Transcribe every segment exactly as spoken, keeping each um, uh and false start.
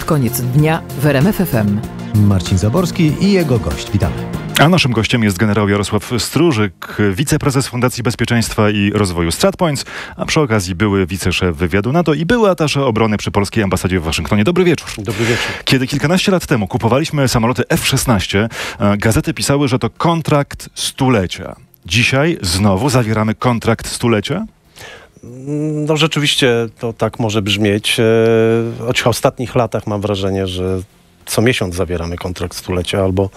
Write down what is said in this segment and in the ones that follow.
Koniec dnia w R M F F M. Marcin Zaborski i jego gość. Witamy. A naszym gościem jest generał Jarosław Strurzyk, wiceprezes Fundacji Bezpieczeństwa i Rozwoju StratPoints, a przy okazji były wiceszef wywiadu NATO i były atasze obrony przy polskiej ambasadzie w Waszyngtonie. Dobry wieczór. Dobry wieczór. Kiedy kilkanaście lat temu kupowaliśmy samoloty F szesnaście, gazety pisały, że to kontrakt stulecia. Dzisiaj znowu zawieramy kontrakt stulecia? No rzeczywiście to tak może brzmieć. Choć w ostatnich latach mam wrażenie, że co miesiąc zawieramy kontrakt stulecia albo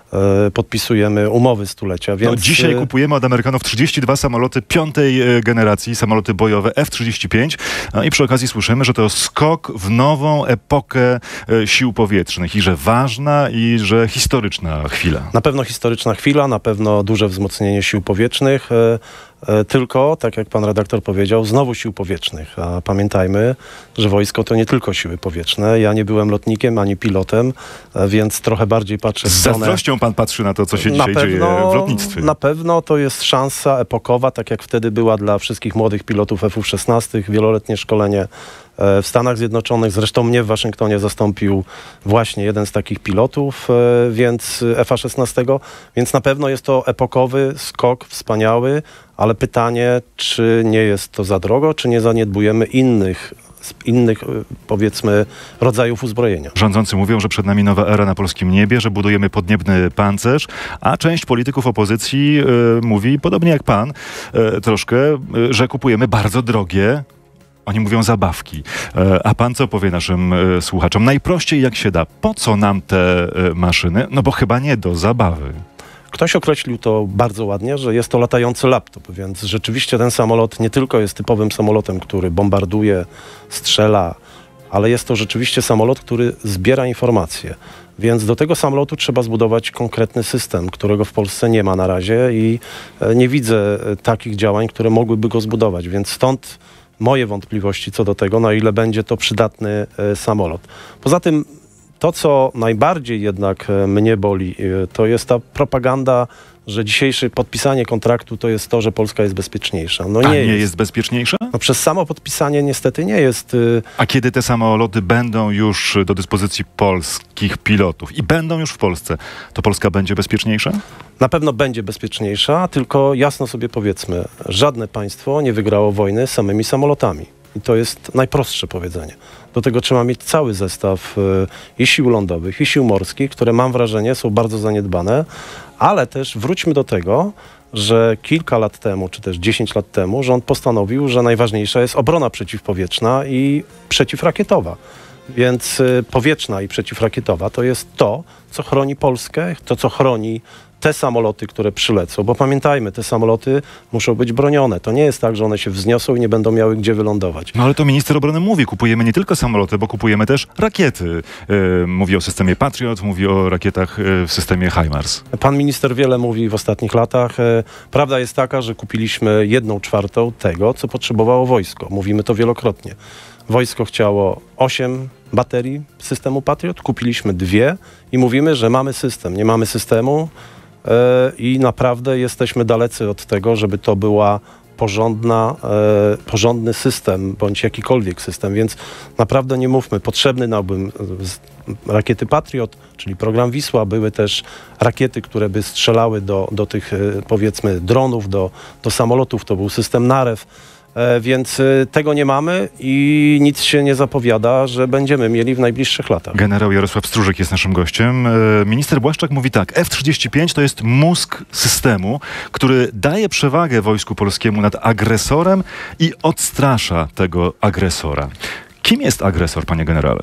e, podpisujemy umowy stulecia. Więc... No, dzisiaj kupujemy od Amerykanów trzydzieści dwa samoloty piątej e, generacji, samoloty bojowe F trzydzieści pięć a, i przy okazji słyszymy, że to skok w nową epokę e, sił powietrznych i że ważna i że historyczna chwila. Na pewno historyczna chwila, na pewno duże wzmocnienie sił powietrznych. E, Tylko, tak jak pan redaktor powiedział, znowu sił powietrznych. A pamiętajmy, że wojsko to nie tylko siły powietrzne. Ja nie byłem lotnikiem ani pilotem, więc trochę bardziej patrzę w Z stronę... zazdrością pan patrzy na to, co się na dzisiaj pewno, dzieje w lotnictwie. Na pewno to jest szansa epokowa, tak jak wtedy była dla wszystkich młodych pilotów F szesnaście, wieloletnie szkolenie w Stanach Zjednoczonych. Zresztą mnie w Waszyngtonie zastąpił właśnie jeden z takich pilotów, więc F szesnaście, więc na pewno jest to epokowy skok, wspaniały, ale pytanie, czy nie jest to za drogo, czy nie zaniedbujemy innych, innych powiedzmy rodzajów uzbrojenia. Rządzący mówią, że przed nami nowa era na polskim niebie, że budujemy podniebny pancerz, a część polityków opozycji y, mówi, podobnie jak pan, y, troszkę, y, że kupujemy bardzo drogie, oni mówią zabawki. Y, a pan co powie naszym y, słuchaczom? Najprościej jak się da. Po co nam te y, maszyny? No bo chyba nie do zabawy. Ktoś określił to bardzo ładnie, że jest to latający laptop, więc rzeczywiście ten samolot nie tylko jest typowym samolotem, który bombarduje, strzela, ale jest to rzeczywiście samolot, który zbiera informacje. Więc do tego samolotu trzeba zbudować konkretny system, którego w Polsce nie ma na razie i nie widzę takich działań, które mogłyby go zbudować, więc stąd moje wątpliwości co do tego, na ile będzie to przydatny samolot. Poza tym to, co najbardziej jednak mnie boli, to jest ta propaganda, że dzisiejsze podpisanie kontraktu to jest to, że Polska jest bezpieczniejsza. No A nie, nie jest, jest bezpieczniejsza? No przez samo podpisanie niestety nie jest. A kiedy te samoloty będą już do dyspozycji polskich pilotów i będą już w Polsce, to Polska będzie bezpieczniejsza? Na pewno będzie bezpieczniejsza, tylko jasno sobie powiedzmy, żadne państwo nie wygrało wojny samymi samolotami. I to jest najprostsze powiedzenie. Do tego trzeba mieć cały zestaw y, i sił lądowych, i sił morskich, które mam wrażenie są bardzo zaniedbane, ale też wróćmy do tego, że kilka lat temu, czy też dziesięć lat temu rząd postanowił, że najważniejsza jest obrona przeciwpowietrzna i przeciwrakietowa. Więc y, powietrzna i przeciwrakietowa to jest to, co chroni Polskę, to, co chroni te samoloty, które przylecą, bo pamiętajmy, te samoloty muszą być bronione. To nie jest tak, że one się wzniosą i nie będą miały gdzie wylądować. No ale to minister obrony mówi, kupujemy nie tylko samoloty, bo kupujemy też rakiety. Yy, mówi o systemie Patriot, mówi o rakietach yy, w systemie HIMARS. Pan minister wiele mówi w ostatnich latach. Prawda jest taka, że kupiliśmy jedną czwartą tego, co potrzebowało wojsko. Mówimy to wielokrotnie. Wojsko chciało osiem baterii systemu Patriot, kupiliśmy dwie i mówimy, że mamy system. Nie mamy systemu yy, i naprawdę jesteśmy dalecy od tego, żeby to była porządna, e, porządny system, bądź jakikolwiek system, więc naprawdę nie mówmy, potrzebny nam był rakiety Patriot, czyli program Wisła, były też rakiety, które by strzelały do, do tych, e, powiedzmy, dronów, do, do samolotów, to był system Narew, e, więc e, tego nie mamy i nic się nie zapowiada, że będziemy mieli w najbliższych latach. Generał Jarosław Strurzyk jest naszym gościem. E, minister Błaszczak mówi tak, F trzydzieści pięć to jest mózg systemu, który daje przewagę Wojsku Polskiemu nad agresorem i odstrasza tego agresora. Kim jest agresor, panie generale?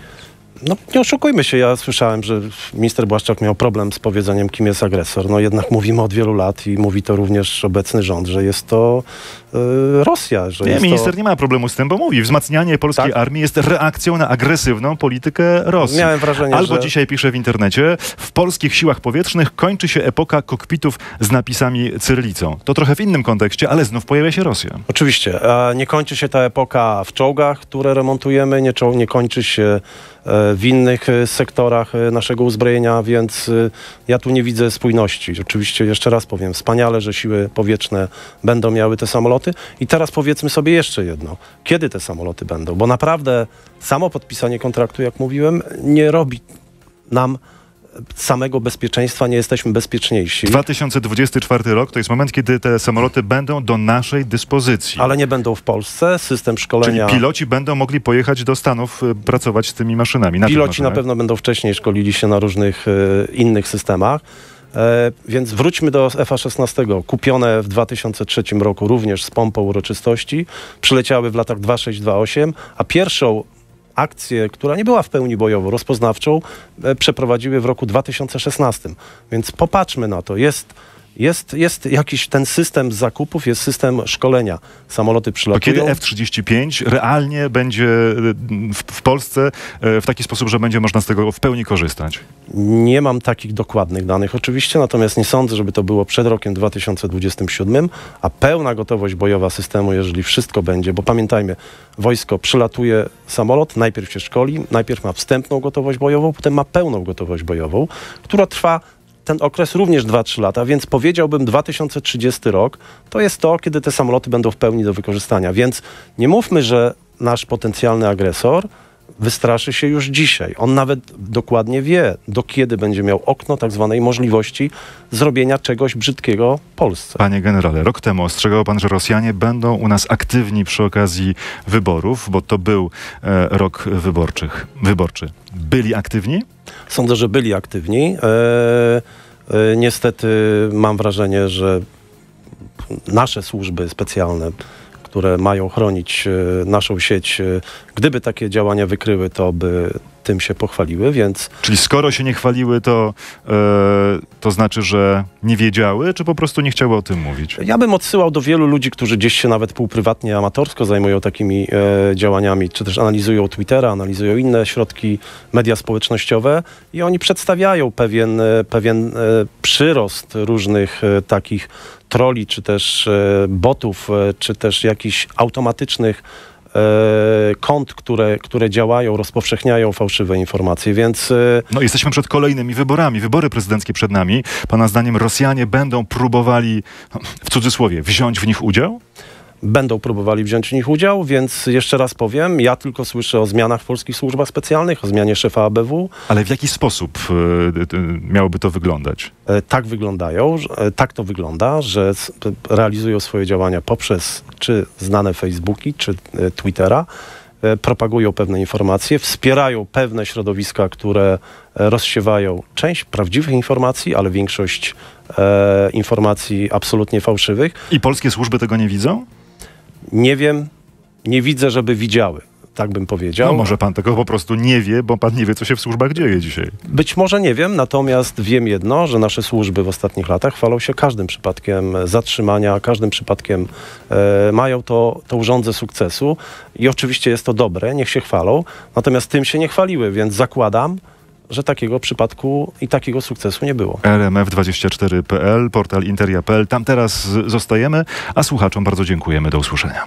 No nie oszukujmy się, ja słyszałem, że minister Błaszczak miał problem z powiedzeniem, kim jest agresor. No jednak mówimy od wielu lat i mówi to również obecny rząd, że jest to y, Rosja. Że nie, jest minister to... nie ma problemu z tym, bo mówi, wzmacnianie polskiej tak? armii jest reakcją na agresywną politykę Rosji. Miałem wrażenie, Albo że... dzisiaj pisze w internecie, w polskich siłach powietrznych kończy się epoka kokpitów z napisami cyrylicą. To trochę w innym kontekście, ale znów pojawia się Rosja. Oczywiście. A nie kończy się ta epoka w czołgach, które remontujemy, nie, czoł- nie kończy się w innych sektorach naszego uzbrojenia, więc ja tu nie widzę spójności. Oczywiście jeszcze raz powiem, wspaniale, że siły powietrzne będą miały te samoloty, samoloty. I teraz powiedzmy sobie jeszcze jedno. Kiedy te samoloty będą? Bo naprawdę samo podpisanie kontraktu, jak mówiłem, nie robi nam samego bezpieczeństwa, nie jesteśmy bezpieczniejsi. dwa tysiące dwudziesty czwarty rok to jest moment, kiedy te samoloty będą do naszej dyspozycji. Ale nie będą w Polsce. System szkolenia... Czyli piloci będą mogli pojechać do Stanów, y, pracować z tymi maszynami. Na Piloci tych maszynach. na pewno będą wcześniej szkolili się na różnych y, innych systemach. E, więc wróćmy do F A szesnaście. Kupione w dwa tysiące trzecim roku również z pompą uroczystości. Przyleciały w latach dwa sześć dwa osiem, a pierwszą akcję, która nie była w pełni bojową, rozpoznawczą, e, przeprowadziły w roku dwa tysiące szesnastym. Więc popatrzmy na to. Jest, jest, jest jakiś ten system zakupów, jest system szkolenia. Samoloty To przylatują. kiedy F trzydzieści pięć realnie będzie w, w Polsce e, w taki sposób, że będzie można z tego w pełni korzystać? Nie mam takich dokładnych danych oczywiście, natomiast nie sądzę, żeby to było przed rokiem dwa tysiące dwudziestym siódmym, a pełna gotowość bojowa systemu, jeżeli wszystko będzie, bo pamiętajmy, wojsko przylatuje samolot, najpierw się szkoli, najpierw ma wstępną gotowość bojową, potem ma pełną gotowość bojową, która trwa ten okres również dwa trzy lata, więc powiedziałbym dwa tysiące trzydziesty rok to jest to, kiedy te samoloty będą w pełni do wykorzystania. Więc nie mówmy, że nasz potencjalny agresor wystraszy się już dzisiaj. On nawet dokładnie wie, do kiedy będzie miał okno tak zwanej możliwości zrobienia czegoś brzydkiego Polsce. Panie generale, rok temu ostrzegał pan, że Rosjanie będą u nas aktywni przy okazji wyborów, bo to był e, rok wyborczych, wyborczy. Byli aktywni? Sądzę, że byli aktywni. E, e, niestety mam wrażenie, że nasze służby specjalne, które mają chronić e, naszą sieć, e, gdyby takie działania wykryły, to by tym się pochwaliły, więc... Czyli skoro się nie chwaliły, to, e, to znaczy, że nie wiedziały, czy po prostu nie chciały o tym mówić? Ja bym odsyłał do wielu ludzi, którzy gdzieś się nawet półprywatnie, amatorsko zajmują takimi e, działaniami, czy też analizują Twittera, analizują inne środki, media społecznościowe i oni przedstawiają pewien, e, pewien e, przyrost różnych e, takich troli, czy też e, botów, e, czy też jakichś automatycznych e, kont, które, które działają, rozpowszechniają fałszywe informacje, więc... E, No jesteśmy przed kolejnymi wyborami. Wybory prezydenckie przed nami. Pana zdaniem Rosjanie będą próbowali, w cudzysłowie, wziąć w nich udział? Będą próbowali wziąć w nich udział, więc jeszcze raz powiem, ja tylko słyszę o zmianach w polskich służbach specjalnych, o zmianie szefa A B W. Ale w jaki sposób e, e, miałoby to wyglądać? E, tak wyglądają, że- e, tak to wygląda, że s- p- realizują swoje działania poprzez czy znane Facebooki, czy e, Twittera, e, propagują pewne informacje, wspierają pewne środowiska, które e, rozsiewają część prawdziwych informacji, ale większość e, informacji absolutnie fałszywych. I polskie służby tego nie widzą? Nie wiem, nie widzę, żeby widziały, tak bym powiedział. No może pan tego po prostu nie wie, bo pan nie wie, co się w służbach dzieje dzisiaj. Być może nie wiem, natomiast wiem jedno, że nasze służby w ostatnich latach chwalą się każdym przypadkiem zatrzymania, każdym przypadkiem e, mają to, tą żądzę sukcesu i oczywiście jest to dobre, niech się chwalą, natomiast tym się nie chwaliły, więc zakładam, że takiego przypadku i takiego sukcesu nie było. R M F dwadzieścia cztery kropka p l, portal interia kropka p l. Tam teraz z- zostajemy, a słuchaczom bardzo dziękujemy. Do usłyszenia.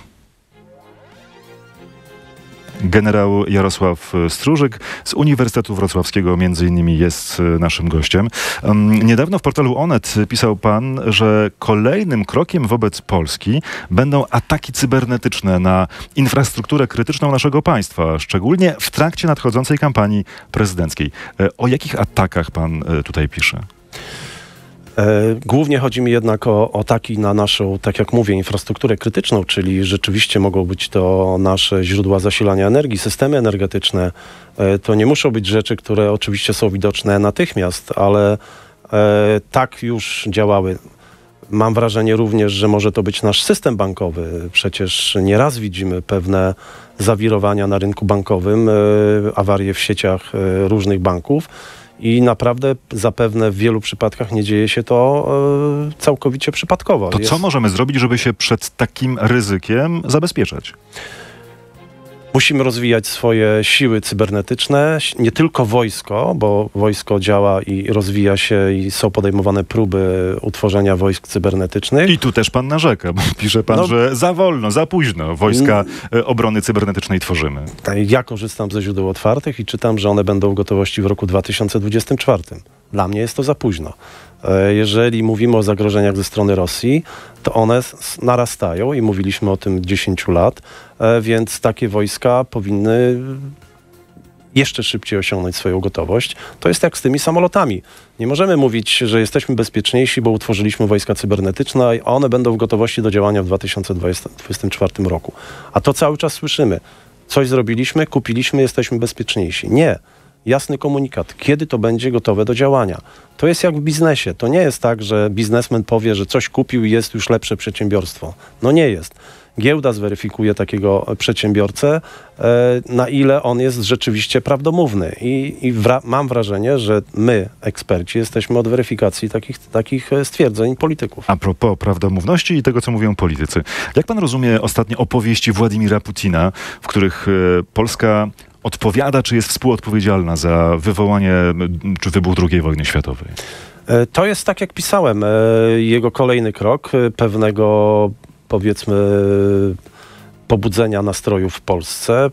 Generał Jarosław Stróżyk z Uniwersytetu Wrocławskiego między innymi jest e, naszym gościem. Um, niedawno w portalu Onet pisał pan, że kolejnym krokiem wobec Polski będą ataki cybernetyczne na infrastrukturę krytyczną naszego państwa, szczególnie w trakcie nadchodzącej kampanii prezydenckiej. E, o jakich atakach pan e, tutaj pisze? E, Głównie chodzi mi jednak o, o ataki na naszą, tak jak mówię, infrastrukturę krytyczną, czyli rzeczywiście mogą być to nasze źródła zasilania energii, systemy energetyczne. E, To nie muszą być rzeczy, które oczywiście są widoczne natychmiast, ale e, tak już działały. Mam wrażenie również, że może to być nasz system bankowy. Przecież nieraz widzimy pewne zawirowania na rynku bankowym, e, awarie w sieciach e, różnych banków. I naprawdę zapewne w wielu przypadkach nie dzieje się to e, całkowicie przypadkowo. To Jest- co możemy zrobić, żeby się przed takim ryzykiem zabezpieczać? Musimy rozwijać swoje siły cybernetyczne, nie tylko wojsko, bo wojsko działa i rozwija się i są podejmowane próby utworzenia wojsk cybernetycznych. I tu też pan narzeka, bo pisze pan, No. że za wolno, za późno wojska e, obrony cybernetycznej tworzymy. Ja korzystam ze źródeł otwartych i czytam, że one będą w gotowości w roku dwa tysiące dwudziestym czwartym. Dla mnie jest to za późno. Jeżeli mówimy o zagrożeniach ze strony Rosji, to one narastają i mówiliśmy o tym dziesięć lat, więc takie wojska powinny jeszcze szybciej osiągnąć swoją gotowość. To jest jak z tymi samolotami. Nie możemy mówić, że jesteśmy bezpieczniejsi, bo utworzyliśmy wojska cybernetyczne, a one będą w gotowości do działania w dwa tysiące dwudziestym czwartym roku. A to cały czas słyszymy. Coś zrobiliśmy, kupiliśmy, jesteśmy bezpieczniejsi. Nie. Jasny komunikat. Kiedy to będzie gotowe do działania? To jest jak w biznesie. To nie jest tak, że biznesmen powie, że coś kupił i jest już lepsze przedsiębiorstwo. No nie jest. Giełda zweryfikuje takiego przedsiębiorcę, na ile on jest rzeczywiście prawdomówny. I, i wra- mam wrażenie, że my, eksperci, jesteśmy od weryfikacji takich, takich stwierdzeń polityków. A propos prawdomówności i tego, co mówią politycy. Jak pan rozumie ostatnie opowieści Władimira Putina, w których Polska odpowiada, czy jest współodpowiedzialna za wywołanie czy wybuch drugiej wojny światowej? To jest tak, jak pisałem, jego kolejny krok pewnego, powiedzmy, pobudzenia nastrojów w Polsce,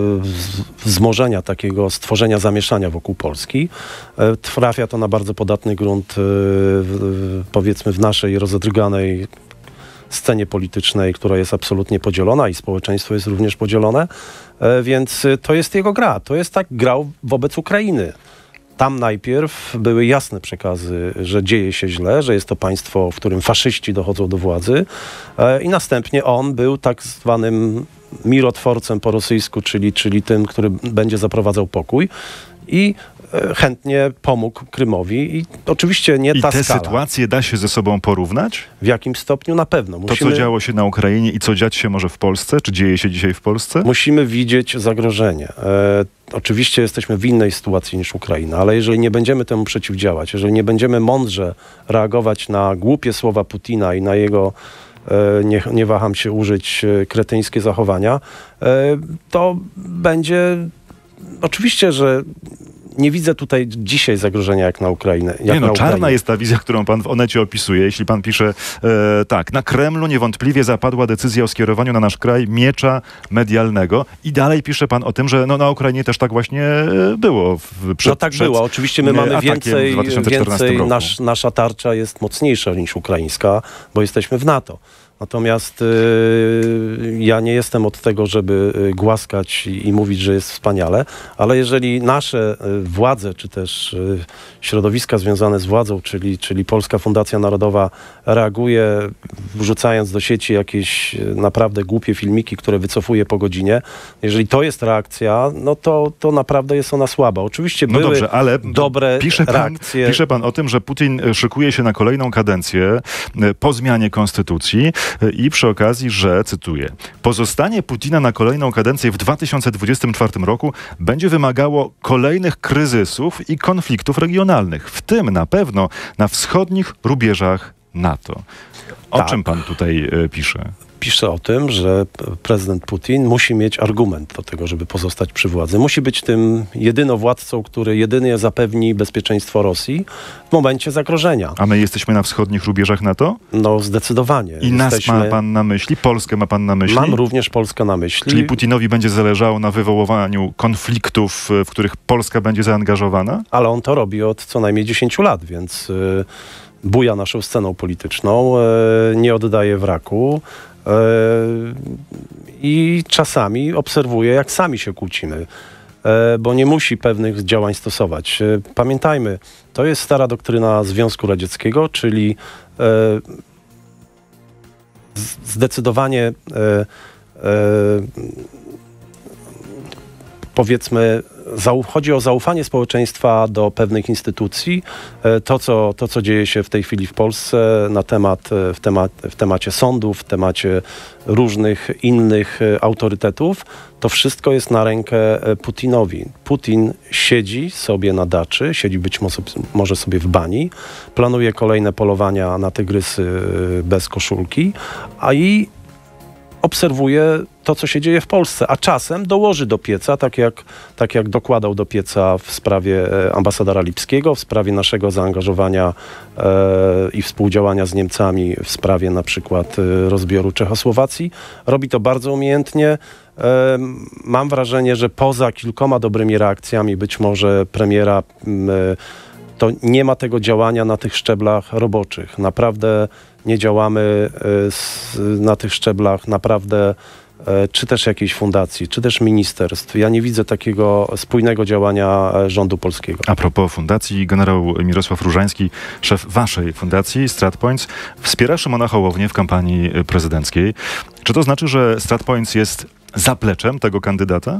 wzmożenia takiego, stworzenia zamieszania wokół Polski. Trafia to na bardzo podatny grunt, powiedzmy, w naszej rozedrganej scenie politycznej, która jest absolutnie podzielona i społeczeństwo jest również podzielone, więc to jest jego gra. To jest tak grał wobec Ukrainy. Tam najpierw były jasne przekazy, że dzieje się źle, że jest to państwo, w którym faszyści dochodzą do władzy i następnie on był tak zwanym mirotworcem po rosyjsku, czyli, czyli tym, który będzie zaprowadzał pokój i chętnie pomógł Krymowi i oczywiście nie I ta te skala. sytuacje da się ze sobą porównać? W jakim stopniu? Na pewno. Musimy... To, co działo się na Ukrainie i co dziać się może w Polsce? Czy dzieje się dzisiaj w Polsce? Musimy widzieć zagrożenie. E, oczywiście jesteśmy w innej sytuacji niż Ukraina, ale jeżeli nie będziemy temu przeciwdziałać, jeżeli nie będziemy mądrze reagować na głupie słowa Putina i na jego, e, nie, nie waham się użyć, e, kretyńskie zachowania, e, to będzie... Oczywiście, że nie widzę tutaj dzisiaj zagrożenia jak na Ukrainę. Jak nie no, na czarna Ukrainę. jest ta wizja, którą pan w Onecie opisuje. Jeśli pan pisze e, tak, na Kremlu niewątpliwie zapadła decyzja o skierowaniu na nasz kraj miecza medialnego i dalej pisze pan o tym, że no, na Ukrainie też tak właśnie było. W, przed, no tak przed, było. Oczywiście my mamy więcej, więcej roku. nasz, nasza tarcza jest mocniejsza niż ukraińska, bo jesteśmy w NATO. Natomiast y, ja nie jestem od tego, żeby głaskać i, i mówić, że jest wspaniale, ale jeżeli nasze y, władze, czy też y, środowiska związane z władzą, czyli, czyli Polska Fundacja Narodowa reaguje, wrzucając do sieci jakieś y, naprawdę głupie filmiki, które wycofuje po godzinie, jeżeli to jest reakcja, no to, to naprawdę jest ona słaba. Oczywiście no były dobrze, ale dobre pisze pan, reakcje. Pisze pan o tym, że Putin szykuje się na kolejną kadencję y, po zmianie konstytucji. I przy okazji, że, cytuję, pozostanie Putina na kolejną kadencję w dwa tysiące dwudziestym czwartym roku będzie wymagało kolejnych kryzysów i konfliktów regionalnych, w tym na pewno na wschodnich rubieżach NATO. O tak. czym pan tutaj y, pisze? Pisze o tym, że prezydent Putin musi mieć argument do tego, żeby pozostać przy władzy. Musi być tym jedynowładcą, który jedynie zapewni bezpieczeństwo Rosji w momencie zagrożenia. A my jesteśmy na wschodnich rubieżach NATO? No zdecydowanie. I nas Jesteśmy... ma pan na myśli? Polskę ma pan na myśli? Mam również Polskę na myśli. Czyli Putinowi będzie zależało na wywoływaniu konfliktów, w których Polska będzie zaangażowana? Ale on to robi od co najmniej dziesięciu lat, więc y, buja naszą sceną polityczną, y, nie oddaje wraku. I czasami obserwuję, jak sami się kłócimy, bo nie musi pewnych działań stosować. Pamiętajmy, to jest stara doktryna Związku Radzieckiego, czyli zdecydowanie powiedzmy, chodzi o zaufanie społeczeństwa do pewnych instytucji. To co, to, co dzieje się w tej chwili w Polsce na temat, w, temat, w temacie sądów, w temacie różnych innych autorytetów, to wszystko jest na rękę Putinowi. Putin siedzi sobie na daczy, siedzi być może sobie w bani, planuje kolejne polowania na tygrysy bez koszulki, a i obserwuje to, co się dzieje w Polsce, a czasem dołoży do pieca, tak jak, tak jak dokładał do pieca w sprawie ambasadora Lipskiego, w sprawie naszego zaangażowania e, i współdziałania z Niemcami w sprawie na przykład e, rozbioru Czechosłowacji. Robi to bardzo umiejętnie. E, mam wrażenie, że poza kilkoma dobrymi reakcjami, być może premiera e, to nie ma tego działania na tych szczeblach roboczych. Naprawdę nie działamy na tych szczeblach, naprawdę czy też jakiejś fundacji, czy też ministerstw. Ja nie widzę takiego spójnego działania rządu polskiego. A propos fundacji, generał Mirosław Różański, szef waszej fundacji StratPoints, wspiera Szymona Hołownię w kampanii prezydenckiej. Czy to znaczy, że StratPoints jest zapleczem tego kandydata?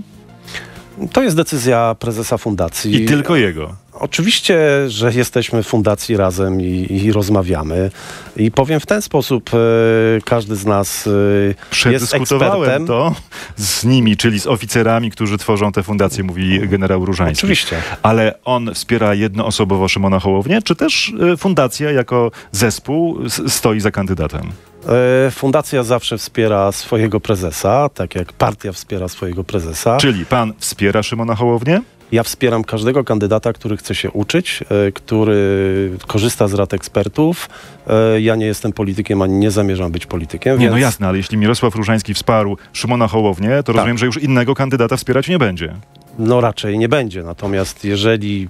To jest decyzja prezesa fundacji. I tylko jego? Oczywiście, że jesteśmy w fundacji razem i, i rozmawiamy. I powiem w ten sposób, e, każdy z nas e, jest ekspertem. to z nimi, czyli z oficerami, którzy tworzą tę fundację, mówi generał Różański. Oczywiście. Ale on wspiera jednoosobowo Szymona Hołownię, czy też e, fundacja jako zespół s- stoi za kandydatem? E, fundacja zawsze wspiera swojego prezesa, tak jak partia wspiera swojego prezesa. Czyli pan wspiera Szymona Hołownię? Ja wspieram każdego kandydata, który chce się uczyć, e, który korzysta z rad ekspertów. E, ja nie jestem politykiem, ani nie zamierzam być politykiem. Nie, więc... no jasne, ale jeśli Mirosław Różański wsparł Szymona Hołownię, to Tak. rozumiem, że już innego kandydata wspierać nie będzie. No raczej nie będzie. Natomiast jeżeli,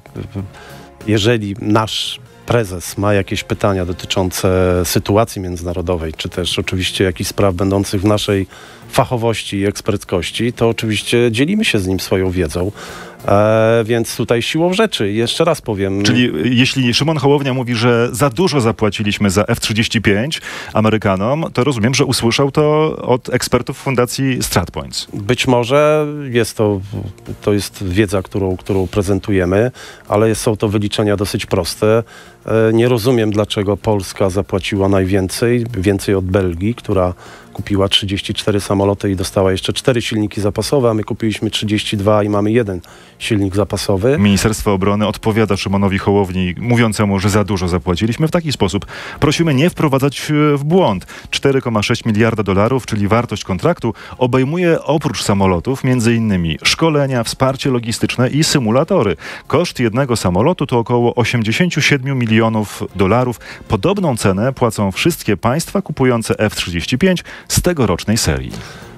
jeżeli nasz prezes ma jakieś pytania dotyczące sytuacji międzynarodowej, czy też oczywiście jakichś spraw będących w naszej fachowości i eksperckości, to oczywiście dzielimy się z nim swoją wiedzą. E, więc tutaj siłą rzeczy, jeszcze raz powiem... Czyli jeśli Szymon Hołownia mówi, że za dużo zapłaciliśmy za F trzydzieści pięć Amerykanom, to rozumiem, że usłyszał to od ekspertów Fundacji StratPoints. Być może jest to, to jest wiedza, którą, którą prezentujemy, ale są to wyliczenia dosyć proste. E, nie rozumiem, dlaczego Polska zapłaciła najwięcej, więcej od Belgii, która kupiła trzydzieści cztery samoloty i dostała jeszcze cztery silniki zapasowe, a my kupiliśmy trzydzieści dwa i mamy jeden silnik zapasowy. Ministerstwo Obrony odpowiada Szymonowi Hołowni, mówiącemu, że za dużo zapłaciliśmy w taki sposób. Prosimy nie wprowadzać w błąd. cztery przecinek sześć miliarda dolarów, czyli wartość kontraktu, obejmuje oprócz samolotów między innymi szkolenia, wsparcie logistyczne i symulatory. Koszt jednego samolotu to około osiemdziesiąt siedem milionów dolarów. Podobną cenę płacą wszystkie państwa kupujące F trzydzieści pięć z tegorocznej serii.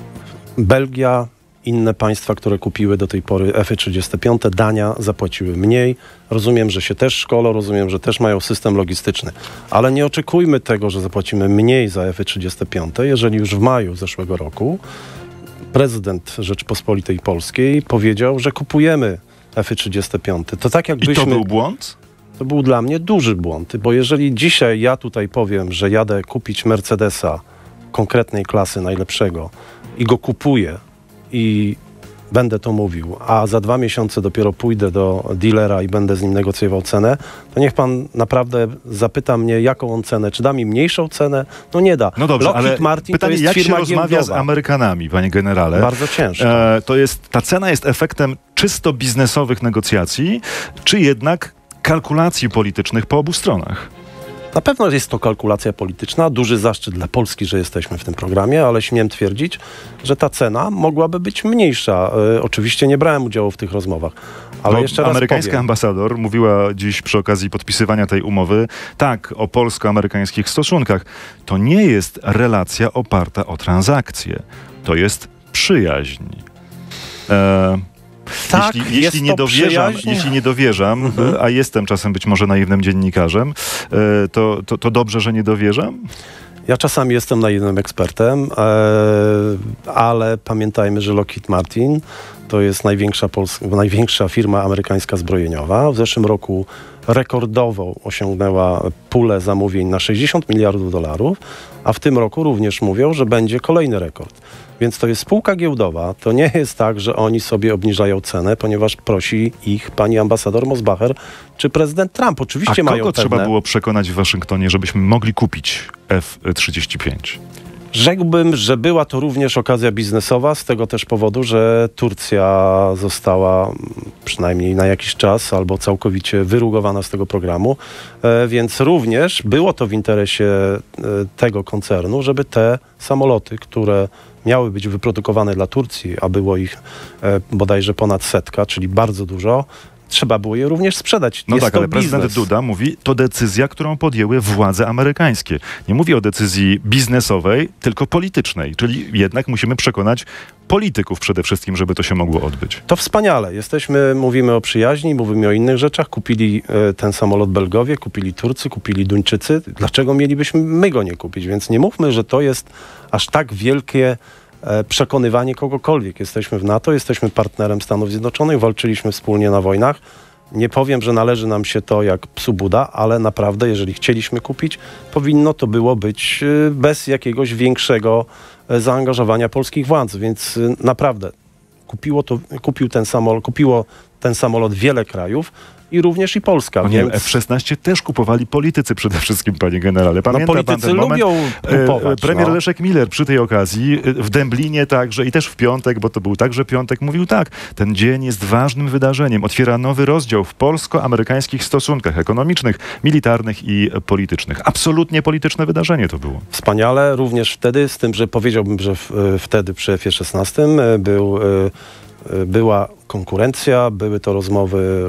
Belgia, inne państwa, które kupiły do tej pory F trzydzieści pięć, Dania zapłaciły mniej. Rozumiem, że się też szkolą, rozumiem, że też mają system logistyczny. Ale nie oczekujmy tego, że zapłacimy mniej za F trzydzieści pięć, jeżeli już w maju zeszłego roku prezydent Rzeczypospolitej Polskiej powiedział, że kupujemy F trzydzieści pięć. To tak jakbyśmy... I to był błąd? To był dla mnie duży błąd, bo jeżeli dzisiaj ja tutaj powiem, że jadę kupić Mercedesa konkretnej klasy, najlepszego i go kupuję i będę to mówił, a za dwa miesiące dopiero pójdę do dealera i będę z nim negocjował cenę, to niech pan naprawdę zapyta mnie, jaką on cenę, czy da mi mniejszą cenę? No nie da. No dobrze, Lockheed ale Martin pytanie, to jest jak się firma rozmawia giełdowa. z Amerykanami, panie generale? Bardzo ciężko. E, to jest, ta cena jest efektem czysto biznesowych negocjacji, czy jednak kalkulacji politycznych po obu stronach? Na pewno jest to kalkulacja polityczna, duży zaszczyt dla Polski, że jesteśmy w tym programie, ale śmiem twierdzić, że ta cena mogłaby być mniejsza. E, oczywiście nie brałem udziału w tych rozmowach, ale Bo jeszcze raz amerykańska powiem. ambasador mówiła dziś przy okazji podpisywania tej umowy, tak, o polsko-amerykańskich stosunkach. To nie jest relacja oparta o transakcje. To jest przyjaźń. E, Tak, jeśli, jest jeśli, nie to dowierzam, przyjaźń. jeśli nie dowierzam, Mhm. a jestem czasem być może naiwnym dziennikarzem, e, to, to, to dobrze, że nie dowierzam? Ja czasami jestem naiwnym ekspertem, e, ale pamiętajmy, że Lockheed Martin to jest największa, polska, największa firma amerykańska zbrojeniowa. W zeszłym roku rekordowo osiągnęła pulę zamówień na sześćdziesiąt miliardów dolarów, a w tym roku również mówią, że będzie kolejny rekord. Więc to jest spółka giełdowa. To nie jest tak, że oni sobie obniżają cenę, ponieważ prosi ich pani ambasador Mosbacher czy prezydent Trump. Oczywiście A mają kogo pewne... trzeba było przekonać w Waszyngtonie, żebyśmy mogli kupić F trzydzieści pięć? Rzekłbym, że była to również okazja biznesowa, z tego też powodu, że Turcja została przynajmniej na jakiś czas albo całkowicie wyrugowana z tego programu, e, więc również było to w interesie e, tego koncernu, żeby te samoloty, które miały być wyprodukowane dla Turcji, a było ich e, bodajże ponad setka, czyli bardzo dużo, trzeba było je również sprzedać. No Jest tak, to ale prezydent biznes. Duda mówi, to decyzja, którą podjęły władze amerykańskie. Nie mówi o decyzji biznesowej, tylko politycznej. Czyli jednak musimy przekonać polityków przede wszystkim, żeby to się mogło odbyć. To wspaniale. Jesteśmy, mówimy o przyjaźni, mówimy o innych rzeczach. Kupili e, ten samolot Belgowie, kupili Turcy, kupili Duńczycy. Dlaczego mielibyśmy my go nie kupić? Więc nie mówmy, że to jest aż tak wielkie e, przekonywanie kogokolwiek. Jesteśmy w NATO, jesteśmy partnerem Stanów Zjednoczonych, walczyliśmy wspólnie na wojnach. Nie powiem, że należy nam się to jak psu Buda, ale naprawdę, jeżeli chcieliśmy kupić, powinno to było być e, bez jakiegoś większego e, zaangażowania polskich władz. Więc e, naprawdę kupiło to, kupił ten samolot, kupiło ten samolot wiele krajów i również i Polska. No nie, więc... F szesnaście też kupowali politycy przede wszystkim, panie generale. Pamięta no, pan politycy ten moment? lubią kupować. Premier no. Leszek Miller przy tej okazji w Dęblinie także i też w piątek, bo to był także piątek, mówił tak, ten dzień jest ważnym wydarzeniem. Otwiera nowy rozdział w polsko-amerykańskich stosunkach ekonomicznych, militarnych i politycznych. Absolutnie polityczne wydarzenie to było. Wspaniale, również wtedy, z tym, że powiedziałbym, że w, wtedy przy F szesnastym był, była konkurencja, były to rozmowy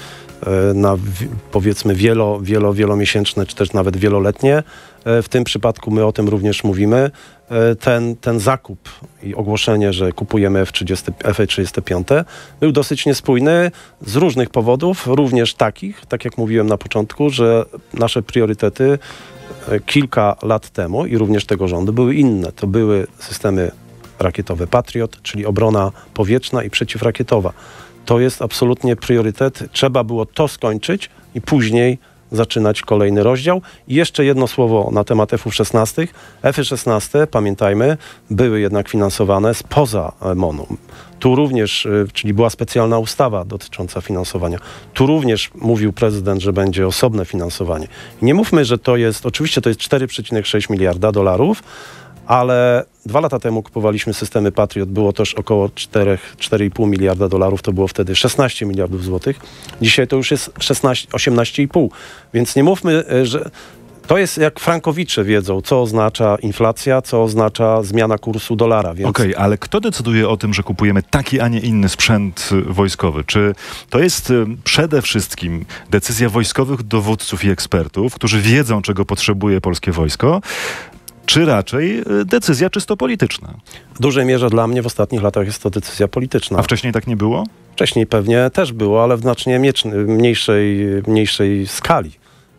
na powiedzmy wielo, wielo, wielomiesięczne, czy też nawet wieloletnie. W tym przypadku my o tym również mówimy. Ten, ten zakup i ogłoszenie, że kupujemy F trzydzieści pięć był dosyć niespójny z różnych powodów, również takich, tak jak mówiłem na początku, że nasze priorytety kilka lat temu i również tego rządu były inne. To były systemy rakietowe Patriot, czyli obrona powietrzna i przeciwrakietowa. To jest absolutnie priorytet. Trzeba było to skończyć i później zaczynać kolejny rozdział. I jeszcze jedno słowo na temat F szesnaście. F szesnaście, pamiętajmy, były jednak finansowane spoza MON-u. Tu również, czyli była specjalna ustawa dotycząca finansowania. Tu również mówił prezydent, że będzie osobne finansowanie. I nie mówmy, że to jest, oczywiście to jest cztery przecinek sześć miliarda dolarów, ale dwa lata temu kupowaliśmy systemy Patriot, było też około cztery i pół miliarda dolarów, to było wtedy szesnaście miliardów złotych. Dzisiaj to już jest szesnaście, osiemnaście i pół. Więc nie mówmy, że to jest jak frankowicze wiedzą, co oznacza inflacja, co oznacza zmiana kursu dolara. Więc... Okej, okay, ale kto decyduje o tym, że kupujemy taki, a nie inny sprzęt wojskowy? Czy to jest przede wszystkim decyzja wojskowych dowódców i ekspertów, którzy wiedzą, czego potrzebuje polskie wojsko, czy raczej decyzja czysto polityczna? W dużej mierze dla mnie w ostatnich latach jest to decyzja polityczna. A wcześniej tak nie było? Wcześniej pewnie też było, ale w znacznie mniejszej, mniejszej skali.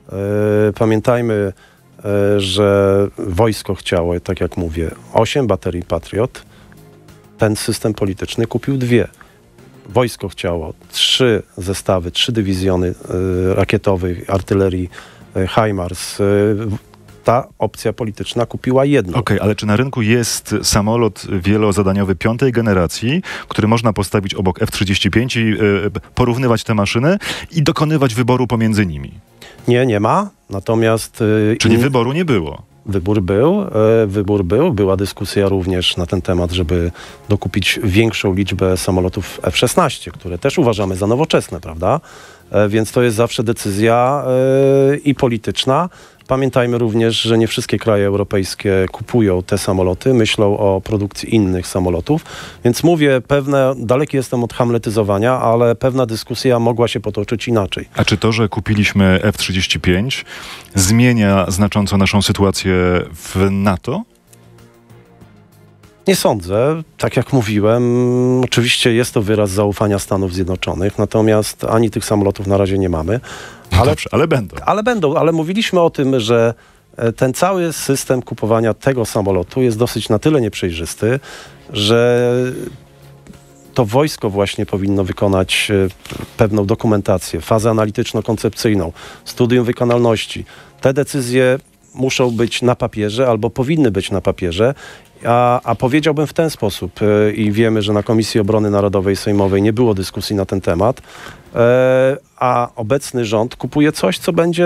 Pamiętajmy, że wojsko chciało, tak jak mówię, osiem baterii Patriot. Ten system polityczny kupił dwie. Wojsko chciało trzy zestawy, trzy dywizjony rakietowych, artylerii HIMARS. Ta opcja polityczna kupiła jedną. Okej, okay, ale czy na rynku jest samolot wielozadaniowy piątej generacji, który można postawić obok F trzydzieści pięć i y, porównywać te maszyny i dokonywać wyboru pomiędzy nimi? Nie, nie ma. Natomiast... Y, Czyli in... wyboru nie było? Wybór był, y, wybór był. Była dyskusja również na ten temat, żeby dokupić większą liczbę samolotów F szesnaście, które też uważamy za nowoczesne, prawda? Y, więc to jest zawsze decyzja y, i polityczna. Pamiętajmy również, że nie wszystkie kraje europejskie kupują te samoloty, myślą o produkcji innych samolotów, więc mówię, pewne, daleki jestem od hamletyzowania, ale pewna dyskusja mogła się potoczyć inaczej. A czy to, że kupiliśmy F trzydzieści pięć zmienia znacząco naszą sytuację w NATO? Nie sądzę. Tak jak mówiłem, oczywiście jest to wyraz zaufania Stanów Zjednoczonych, natomiast ani tych samolotów na razie nie mamy. Ale, Dobrze, ale będą. Ale będą, ale mówiliśmy o tym, że ten cały system kupowania tego samolotu jest dosyć na tyle nieprzejrzysty, że to wojsko właśnie powinno wykonać pewną dokumentację, fazę analityczno-koncepcyjną, studium wykonalności. Te decyzje muszą być na papierze albo powinny być na papierze. A, a powiedziałbym w ten sposób yy, i wiemy, że na Komisji Obrony Narodowej Sejmowej nie było dyskusji na ten temat, yy, a obecny rząd kupuje coś, co będzie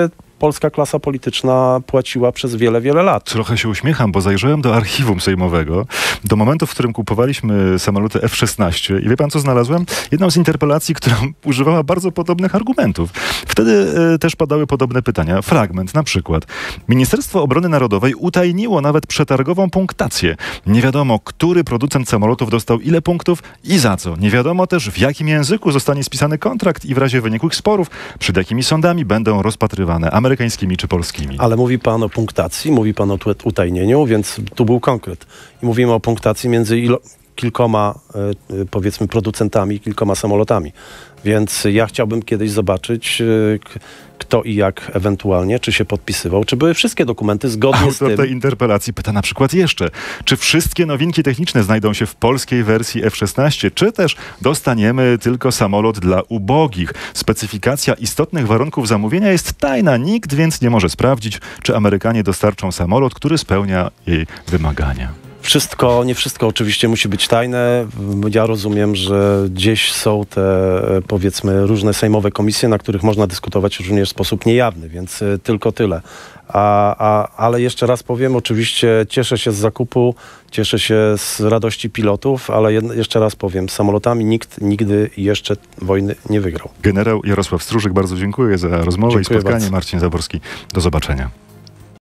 polska klasa polityczna płaciła przez wiele, wiele lat. Trochę się uśmiecham, bo zajrzałem do archiwum sejmowego, do momentu, w którym kupowaliśmy samoloty F szesnaście i wie pan, co znalazłem? Jedną z interpelacji, która używała bardzo podobnych argumentów. Wtedy e, też padały podobne pytania. Fragment na przykład. Ministerstwo Obrony Narodowej utajniło nawet przetargową punktację. Nie wiadomo, który producent samolotów dostał ile punktów i za co. Nie wiadomo też, w jakim języku zostanie spisany kontrakt i w razie wynikłych sporów, przed jakimi sądami będą rozpatrywane, amerykańskimi czy polskimi. Ale mówi pan o punktacji, mówi pan o tu- utajnieniu, więc tu był konkret. I mówimy o punktacji między ilo- kilkoma, y, powiedzmy, producentami, kilkoma samolotami. Więc ja chciałbym kiedyś zobaczyć, y, k- kto i jak ewentualnie, czy się podpisywał, czy były wszystkie dokumenty zgodnie z Autor tym. tej interpelacji pyta na przykład jeszcze, czy wszystkie nowinki techniczne znajdą się w polskiej wersji F szesnaście, czy też dostaniemy tylko samolot dla ubogich. Specyfikacja istotnych warunków zamówienia jest tajna, nikt więc nie może sprawdzić, czy Amerykanie dostarczą samolot, który spełnia jej wymagania. Wszystko, nie wszystko oczywiście musi być tajne. Ja rozumiem, że gdzieś są te, powiedzmy, różne sejmowe komisje, na których można dyskutować również w sposób niejawny, więc y, tylko tyle. A, a, ale jeszcze raz powiem, oczywiście cieszę się z zakupu, cieszę się z radości pilotów, ale jed, jeszcze raz powiem, z samolotami nikt nigdy jeszcze wojny nie wygrał. Generał Jarosław Stróżyk, bardzo dziękuję za rozmowę Dziękuję i spotkanie. bardzo. Marcin Zaborski, do zobaczenia.